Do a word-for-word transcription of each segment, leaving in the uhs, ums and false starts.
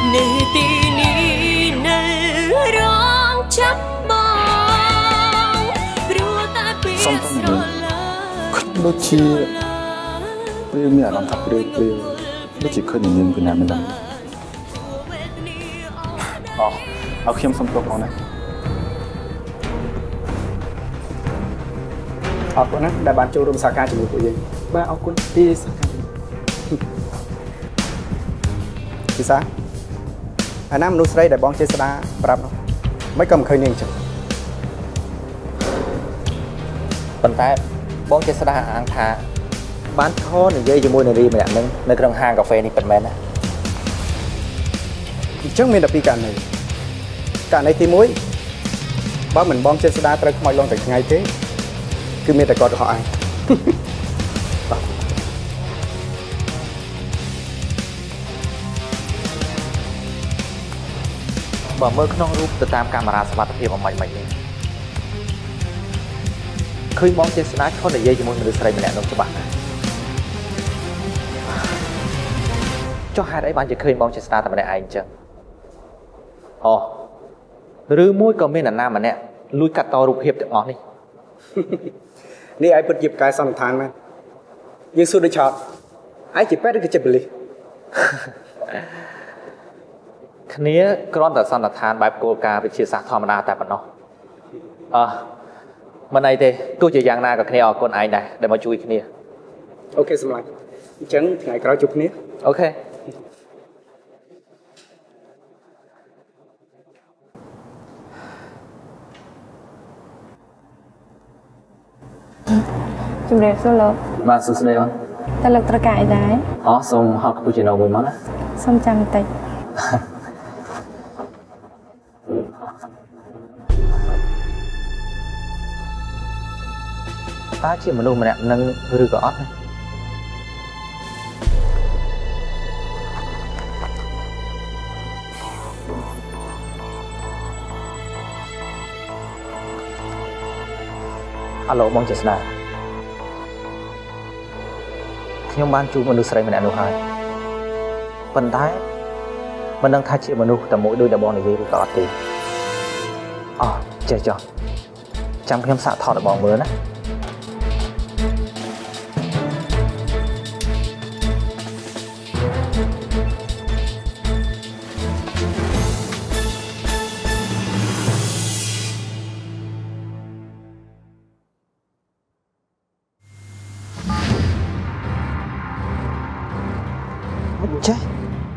Đôi khi bây giờ làm thật bây giờ đôi chỉ khơi nhìn người nào mình làm ờเอาเข้มส้มตัวของนะเอาคนนั้นได้บานโจรมสาการจมูกตัวเองบ้าเอาคนที่สาการพี่สาอันนั้นมนุษย์ไรได้บ้องเจษฎาปรับเนาะไม่กำเคยเนียงจังปัญหาบ้องเจษฎาอ่างทาบ้านเขาหนึ่งเยอะจะมวยหนึ่งรีมาอย่างนึงในกระห้างกาแฟนี่เป็นแม่นะจังมีแต่ปีการnàyการในที่มุ้ยบ้านเหมือนบ้องเจษฎาตระขโมยลงแต่ไงเจ๊คือมีแต่กอดเขาไอ้บ่เมื่อขนมรูปติดตามการมาราสมาร์ทเพียบออกมาใหม่ๆนี่เคยบ้องเจษฎาเขาหนึ่งเยอะจะมวยมันดูใส่มาแล้วน้องฉบับcho hai đấy bạn chỉ khơi mong Chesterทำอะไรไอ้จังอ๋อหรือมุ้ยก็ไม่หนาหน้ามันเนี่ยลุยกัดต่อรูปเพียบแต่อ๋อนี่นี่ไอ้เปิดหยิบกายสันทานไหมยังสู้ได้ช็อตไอ้จีบแป๊ดได้ก็จะไปเลยคันนี้กรอนแต่สันทานแบบโกกาไปเชียร์สาธรรมนาแต่ปะเนาะอ่ะมันไอ้เต้ตัวจะยางนากับคันนี้ออกคนไอ้ได้เดี๋ยวมาช่วยคันนี้โอเคสมัยจังไงก็เราจุกนี้โอเคจุดเรียนสุดแล้วมาสุดเลยมั้งตลกตะกายได้อ๋อส่งฮอกปูจิโน่ไปมั้งนะส่งจังเตะตาเชี่ยมันดูมันเนี่ยนั่งรื้อกอดเลยฮัลโหลมองเจษฎาខ្ញុំបានជួបមនុស្សស្រីម្នាក់នោះហើយប៉ុន្តែមិនដឹងថាជាមនុស្សតែមួយដូចដែលបងនិយាយឬក៏អត់ទេអូចេះចុះចាំខ្ញុំសាកថតឲ្យបងមើលណាចេះ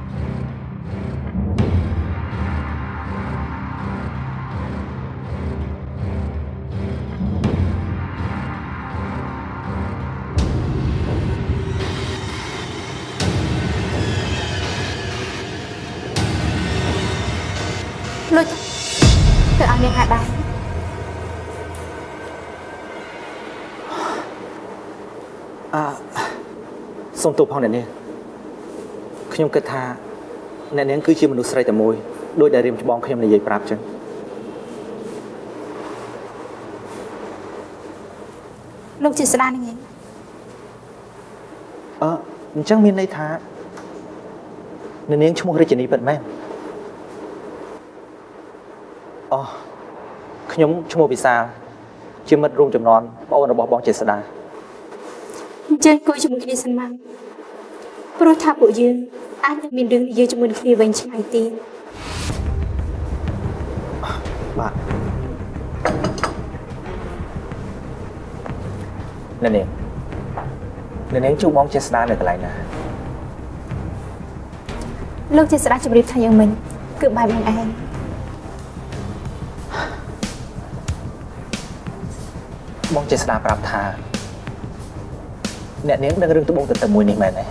លុយទៅឲ្យនាងហាក់ដែរអឺសុំទោសផងអ្នកនាងខ្ញុំគិតថាអ្នកនាងគឺជាមនុស្សស្រីតែមួយដោយដែលរៀមច្បងខ្ញុំនិយាយប្រាប់ចឹងលោកជាស្ដានឹងឯងអឺអញ្ចឹងមានន័យថាអ្នកនាងឈ្មោះរាជិនីពិតមែនអូខ្ញុំឈ្មោះវិសាលជាមិត្តរួមចំណន់បងប្អូនរបស់បងជាស្ដាអញ្ចឹងគួរជាមួយគ្នាសិនមកព្រោះថាពួកយើងអាចនឹងមានរឿងនិយាយជាមួយគ្នាវិញឆ្ងាយទៀតបាទអ្នកនាងអ្នកនាងជួបបងជាស្ដានៅកន្លែងណាលោកជាស្ដាជម្រាបថាយ៉ាងម៉េចគឺបែបនឹងឯងបងជាស្ដាប្រាប់ថាអ្នកនាងដឹងរឿងត្បូងទទឹមមួយនេះមែនទេ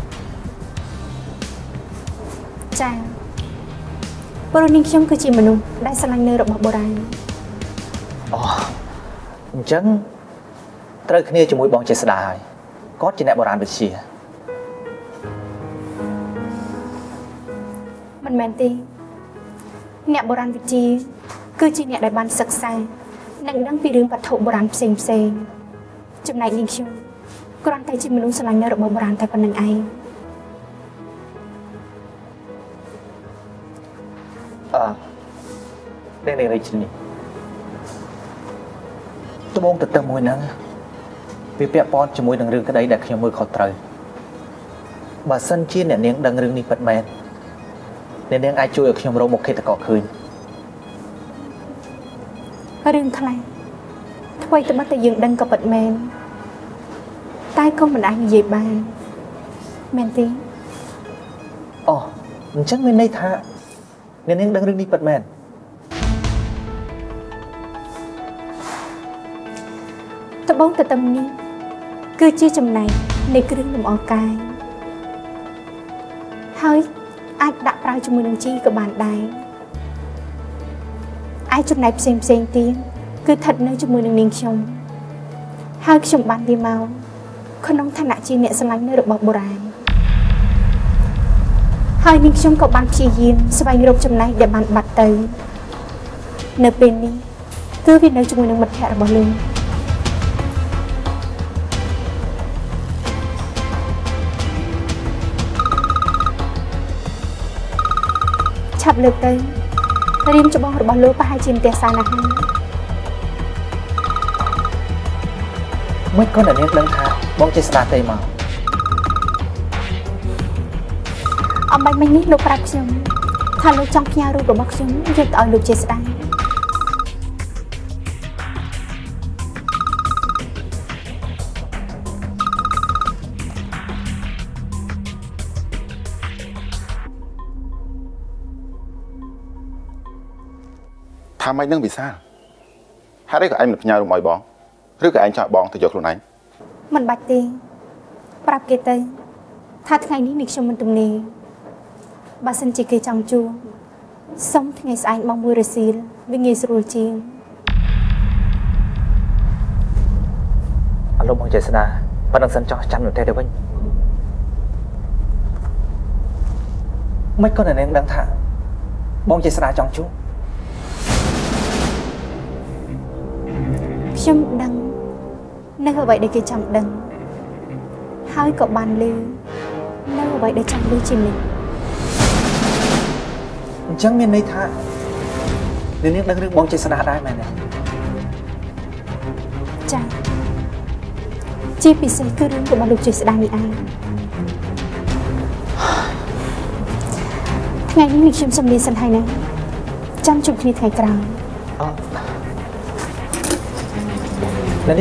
ចា៎ព្រោះនាងខ្ញុំគឺជាមនុស្សដែលស្រឡាញ់នៅរបស់បុរាណអូអញ្ចឹងត្រូវគ្នាជាមួយបងចេស្តាហើយគាត់ជាអ្នកបុរាណវិទ្យាមិនមែនទេអ្នកបុរាណវិទ្យាគឺជាអ្នកដែលបានសិក្សានិងដឹងពីរឿងវត្ថុបុរាណផ្សេងផ្សេងចំណែកនាងខ្ញុំគ្រាន់តែជាមនុស្សស្រឡាញ់នៅរបស់បុរាណតែប៉ុណ្្នឹងឯង ờ đang đang đây chị tôi mong từ từ mùi nắng vì bẹp bón cho mùi đằng rừng cái đấy để khi mùi khó trời mà sân chia nè nén đằng rừng đi bật mèn nên nén ai chui ở khi một khi ta có khơi rừng thay quay từ bắt tay dừng đằng có bật mèn tay không mình anh gì bàn mèn tí ồ chắc bên đây tha nên nén đằng rừng đi bật mèn tôi bóng từ tâm ní cứ chia chầm này để cứ đứng ở cài hơi ai đã ra cho mình đồng chi của bạn đài ai chụp này xem xem tiếng cứ thật nơi cho mình mình chồng hơi chồng bạn đi mau không nóng thanh nạ chi nhẹ sân lánh nơi được bọc bồ ràng hơi mình chồng cậu bạn chi dìm sẽ bay rộng chầm này để bạn bật tới nơi bên đi cứ vì nơi cho mình mật hẹn bỏ lưng chập lực tới riêng cho bóngរបស់លោកប្រហែលជាផ្ទះសាណាស់ហើយមិនក៏អ្នកនាងដឹងថាបងចេះស្ដាប់ទេមកអំបញ្ញមិញនេះលោកប្រាប់ខ្ញុំថាលោកចង់ផ្ញើរូបរបស់ខ្ញុំយកទៅឲ្យលោកចេះស្ដាប់ថាម៉េចនឹងវិសាលហេតុអីក៏ឯងមិនផ្ញើរូបឲ្យបងឬក៏ឯងចង់បងទៅយកខ្លួនឯងមិនបាច់ទេប្រាប់គេទៅថាថ្ងៃនេះនេះខ្ញុំមិនទំនេរបើសិនជាគេចង់ជួបសុំថ្ងៃស្អែកមកមួយរសៀលវាងាយស្រួលជាងអរលោកបងចេស្តាប៉ណ្ណឹងសិនចង់ចាំនៅតែទៅវិញមិនក៏អ្នកនាងដឹងថាបងចេស្តាចង់ជួបខ្ញុំដឹងនៅអ្វីដែលគេចង់ដឹងហើយក៏បានឮនៅអ្វីដែលចង់ឮជានិច្ចអញ្ចឹងមានន័យថានាងដឹងរឿងបងចេស្តាដែរមែនទេចា៎ជាពិសេសគឺរឿងរបស់លោកចេស្តានេះឯងថ្ងៃនេះខ្ញុំសូមលាសិនហើយណាចាំជួបគ្នាថ្ងៃក្រោយអឺនេះ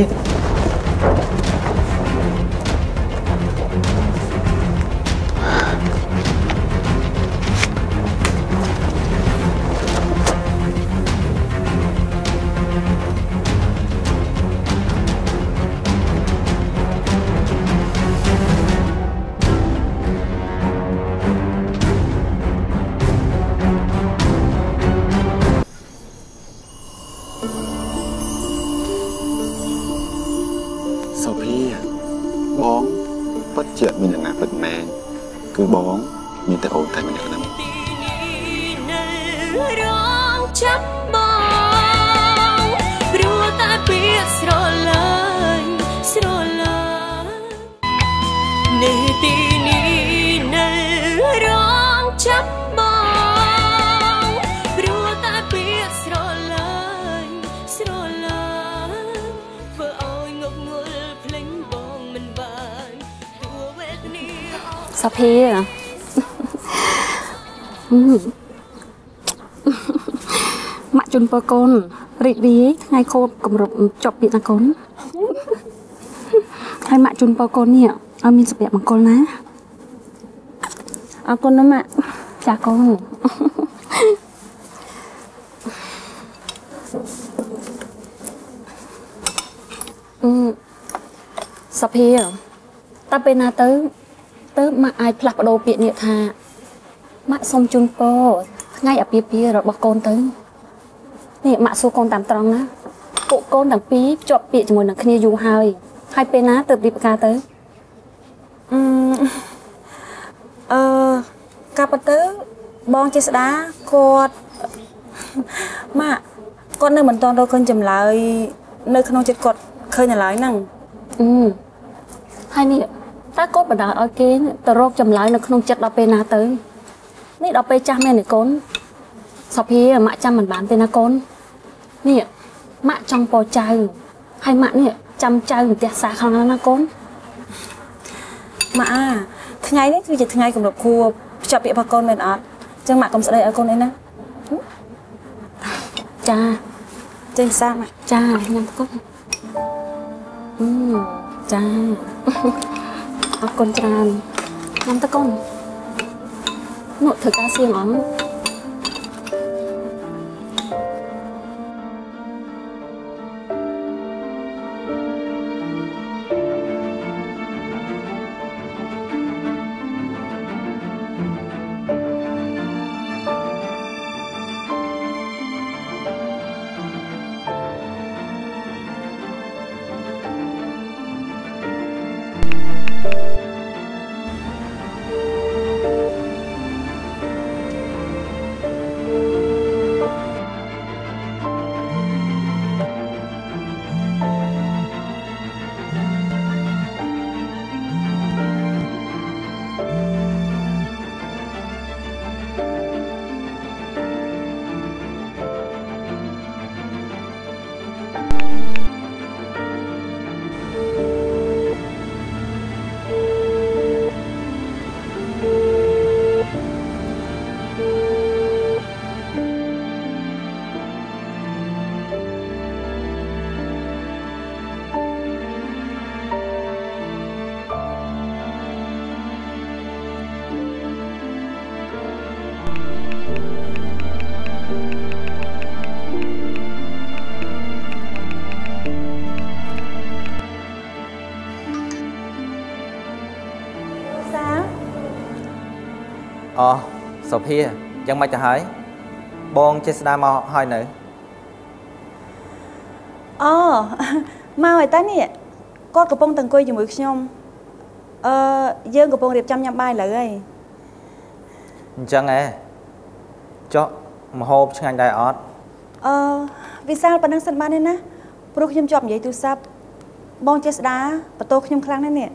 សាភីម៉ាក់ជូនពរកូនរីករាយថ្ងៃខូបគម្រប់ចប់ពីតាកូនហើយម៉ាក់ជូនពរកូននេះឲ្យមានសុភមង្គលណាអរគុណណាម៉ាក់ចាកូនអឺសាភីតើពេលណាទៅទៅម៉ាក់អាចផ្លាស់ប្ដូរពាក្យនេះថាម៉ាក់សុំជូនពរថ្ងៃអាពាហ៍ពិពាហ៍របស់កូនទៅនេះម៉ាក់សួរកូនតាមត្រង់ណាពួកកូនទាំងពីរជាប់ពាក្យជាមួយនឹងគ្នាយូរហើយហើយពេលណាទៅរៀបការទៅអឺអឺកាលទៅបងចេស្តាគាត់ម៉ាក់គាត់នៅមិនទាន់រកឃើញចម្លើយនៅក្នុងចិត្តគាត់ឃើញឡើយហ្នឹងអឺហើយនេះតើកូនបណ្ដោយឲ្យគេទៅរកចម្លើយនៅក្នុងចិត្តដល់ពេលណាទៅនេះដល់ពេលចាស់មែនទេកូនសភាម៉ាក់ចាំមិនបានទេណាកូននេះម៉ាក់ចង់ពោចៅហើយម៉ាក់នេះចាំចៅផ្ទះសាខ្លាំងណាស់ណាកូនម៉ាក់អាថ្ងៃនេះគឺជាថ្ងៃគម្រប់ខួបភ្ជាប់ពាក្យរបស់កូនមែនអត់ចឹងម៉ាក់កុំស្ដីឲ្យកូនអីណាចាចេញសាម៉ាក់ចាញ៉ាំកូនអឺចាអរគុណច្រើនញ៉ាំតើកូននោះធ្វើការសៀងអងអូសុភាយ៉ាងម៉េចទៅហើយបងចេះស្ដារមកហើយនៅអូមកហើយតានេះគាត់កំពុងតែអង្គុយជាមួយខ្ញុំអឺយើងកំពុងរៀបចំញ៉ាំបាយឥឡូវហើយអញ្ចឹងហ៎ចុះម្ហូបឆ្ងាញ់ដែរអត់អឺវិសាលប៉ុណ្ណឹងសិនបានទេណាព្រោះខ្ញុំជាប់និយាយទូរស័ព្ទបងចេះស្ដារបន្ទោខ្ញុំខ្លាំងណាស់នេះ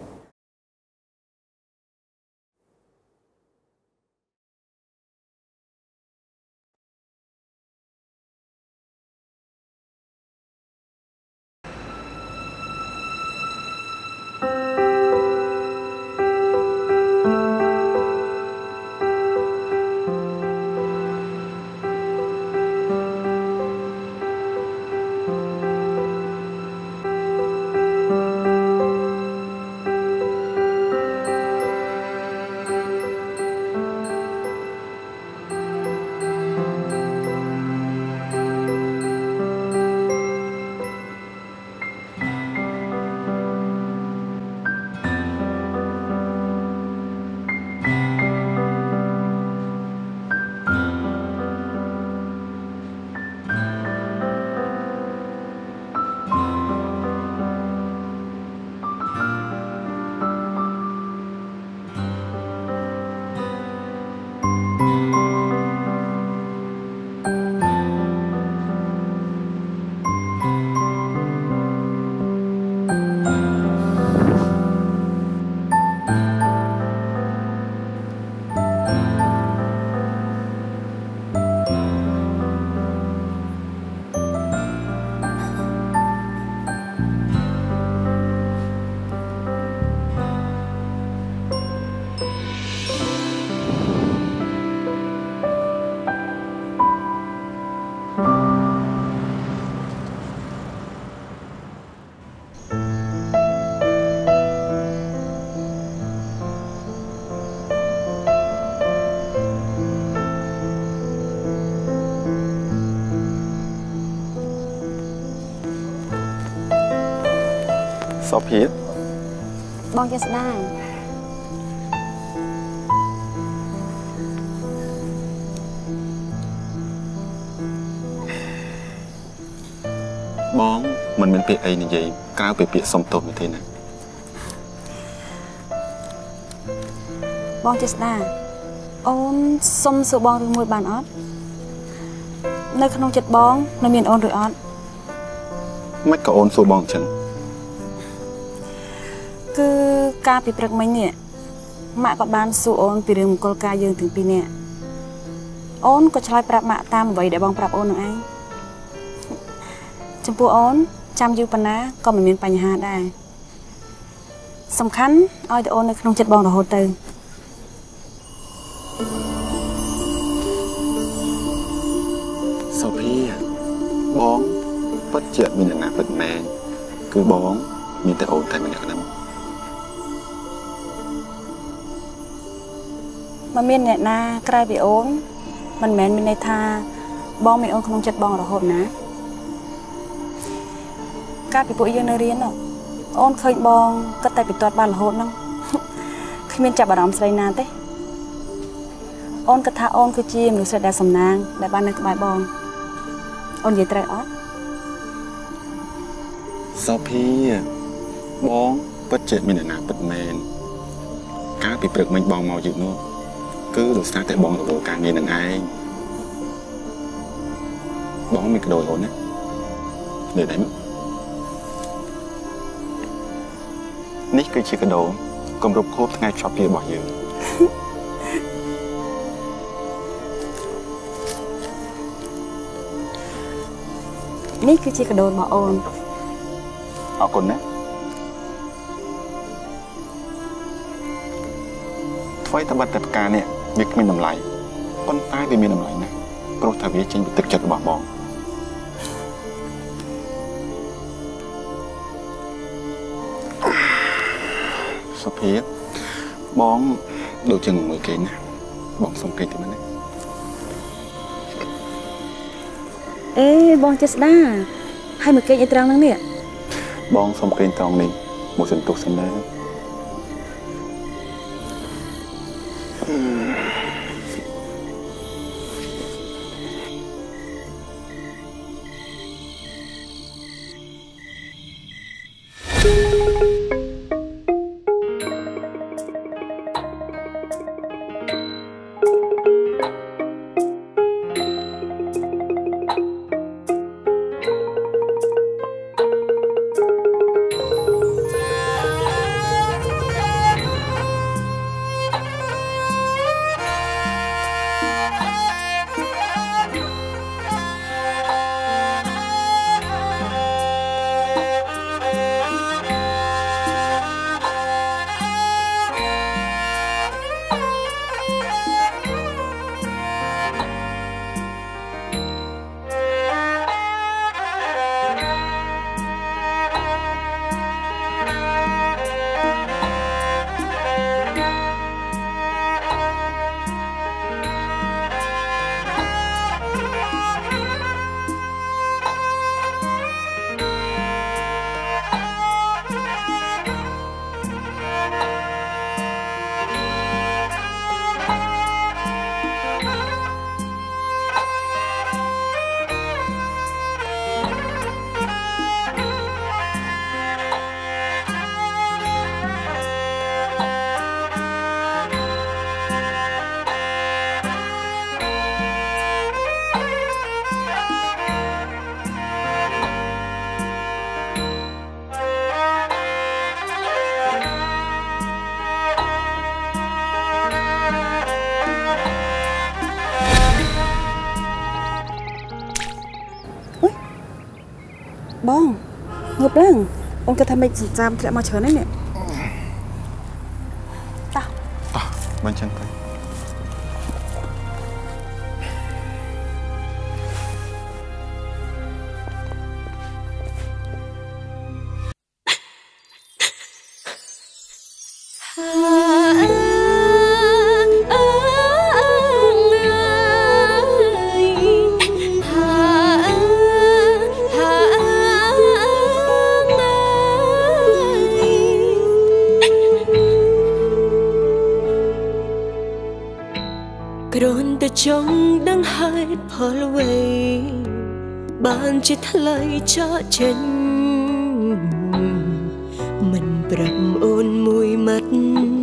សុភាបងចេះស្ដារបងមិនមានពាក្យអីនិយាយក្រៅពីពាក្យសុំទោសនោះទេណាបងចេះស្ដារអូនសុំសួរបងរឿងមួយបានអត់នៅក្នុងចិត្តបងនៅមានអូនឬអត់មិនក៏អូនសួរបងអញ្ចឹងគឺការពីព្រឹកមិញនេះម៉ាក់ក៏បានសួរអូនពីរឿងមង្គលការយើងទាំងពីរនាក់អូនក៏ឆ្លើយប្រាប់ម៉ាក់តាមអ្វីដែលបងប្រាប់អូននឹងឯងចំពោះអូនចាំយូរប៉ុណ្ណាក៏មិនមានបញ្ហាដែរសំខាន់ឲ្យតែអូននៅក្នុងចិត្តបងរហូតទៅសូភីបងពិតជាមានអ្នកណាពិតមែនគឺបងមានតែអូនតែម្នាក់ហ្នឹងមិនមានអ្នកណាក្រៅពីអូនមិនមែនមានន័យថាបងមានអូនក្នុងចិត្តបងរហូតណាកាលពីពួកយើងនៅរៀននោះអូនឃើញបងគិតតែពីទាត់បានរហូតហ្នឹងគ្មានចាប់អារម្មណ៍ស្រីណាទេអូនគិតថាអូនគឺជាមនុស្សស្រីដែលសំណាងដែលបាននៅក្បែរបងអូននិយាយត្រូវអត់សូភីបងពិតជាមានអ្នកណាពិតមែនកាលពីព្រឹកមិញបងមកយឺតនោះគឺដោយសារតែបងទទួលការងារនឹងឯងបងមានក្តោយអូនណានេះដែរនេះគឺជាកដោគម្រប់ខួបថ្ងៃចប់ពីរបស់យើងនេះគឺជាកដោរបស់អូនអរគុណណាថ្មីតបិតតែផ្កានេះវាគ្មានតម្លៃប៉ុន្តែវាមានតម្លៃណាស់ព្រោះថាវាចេញពីទឹកចិត្តរបស់បងសុភាបងដូចជាងមួយគេណាបងសុំគេតិចមែនទេអេបងចេះស្ដាហើយមកគេអីត្រង់ហ្នឹងនេះបងសុំគេត្រង់នេះមួយសន្ទុះសិនណាបងងើបឡើងអូនគិតថាមិនចាំធ្លាក់មកច្រើនហ្នឹងនេះតោះតោះមិនចឹងទៅចង់ដឹងហេតុផលអ្វីបានជាថ្លៃចាកចេញមិនប្រាប់អូនមួយម៉ាត់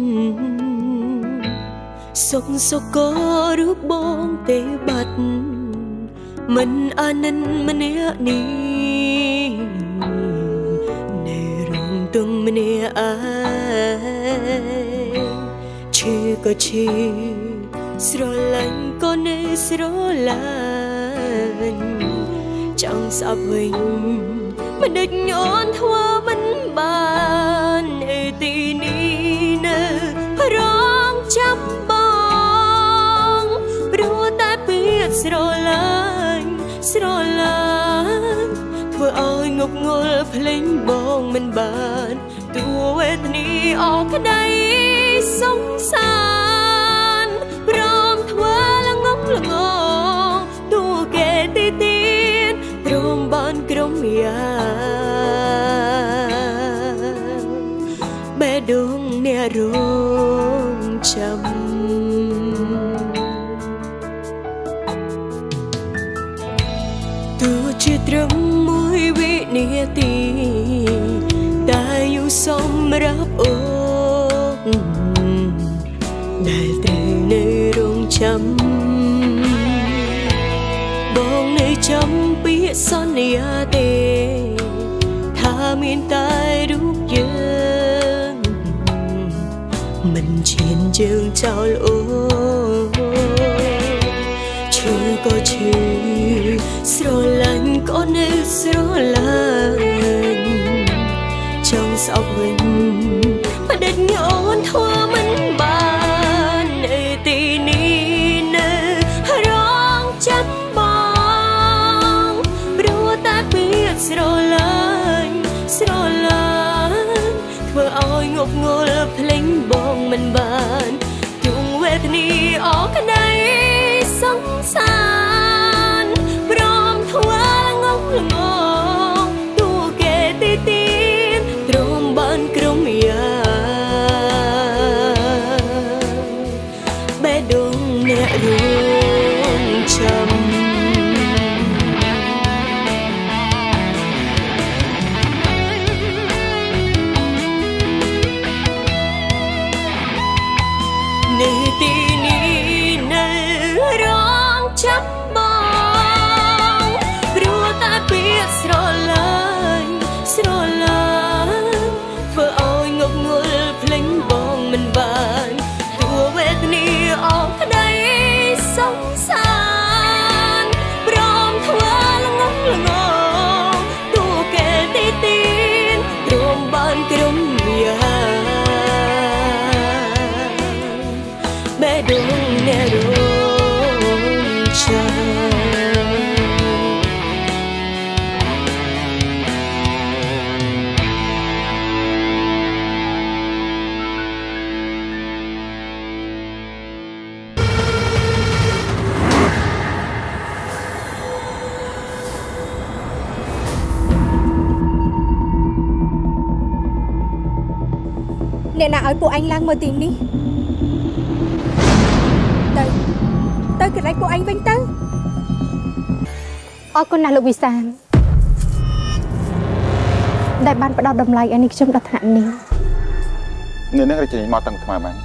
សុខសុខក៏រូបបងទេបាត់មិនអានិនម្នាក់នេះនៅរងទុំម្នាក់ឯងឈឺក៏ឈឺស្រឡាញ់ក៏នៅស្រឡាញ់ចង់ស្អប់វិញមិនដេចអូនធ្វើមិនបានអេទីនេះនៅរងចាំបងព្រោះតែពាក្យស្រឡាញ់ស្រឡាញ់ធ្វើឲ្យងប់ងល់ភ្លេងបងមិនបានទួវេទនីអស់ក្តីសង្សារព្រមធ្វើល្ងងល្ងងទួគេទីទីនព្រមបានក្រុមយ៉ាបេះដូងអ្នករងចាំទោះជាត្រឹមមួយវិនាទីតែយូរសម្រាប់អូនដែលត្រូវនៅរងចាំបងនៅចាំពាក្យសន្យាទេថាមានតែរូបយើងមិនឈានជើងចោលអូឈឺក៏ឈឺស្រឡាញ់ក៏នៅស្រឡាញ់ចង់ស្អប់វិញបដិញ្ញាអូនធ្វើមិនបាននៅទីនេះនៅរងចាំបងព្រោះតែពាក្យស្រឡាញ់ស្រឡាញ់ធ្វើឲ្យងប់ងល់ភ្លេងបងមិនបានទួងវេទនីអស់ក្តីសង្សារព្រមធ្វើងងល្ងងទួគេទីទីនទ្រមបានក្រុមយ៉ាបេះដូងអ្នករងចាំនៅទីនេះនៅរងចាំបងព្រោះតែពាក្យស្រឡាញ់ស្រឡាញ់ធ្វើឲ្យងប់ងល់ភ្លេងបងមិនបានទួវេទនីអស់ក្តីសង្សារព្រមធ្វើល្ងងល្ងងទួគេទីទីនព្រមបានក្រុមយ៉ាបេះដូងអ្នករងចាំអ្នកណាឲ្យពួកអញឡើងមើលទីនេះទៅទៅកន្លែងពួកអញវិញទៅអរគុណណាស់លោកវិសាលដែលបានផ្ដល់តម្លៃឲ្យនេះខ្ញុំដល់ថ្នាក់នេះនេះនឹងរាជនីមកតាំងថ្មបាន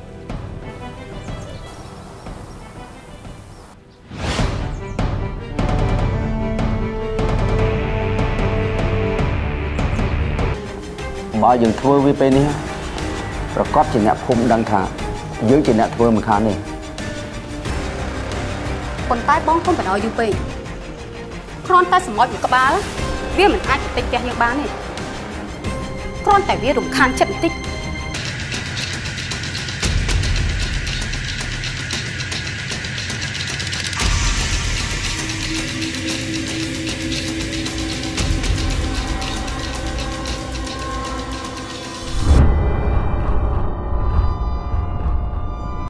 បើយើងធ្វើវាពេលនេះប្រកាសជាអ្នកភូមិដឹងថាយើងជាអ្នកធ្វើមិនខាននេះប៉ុន្តែបងកុំបណ្ដោយយូរពេកគ្រាន់តែសម្អប់ពីក្បាលវាមិនអាចទៅតិចផ្ទះយើងបានទេគ្រាន់តែវារំខានចិត្តបន្តិច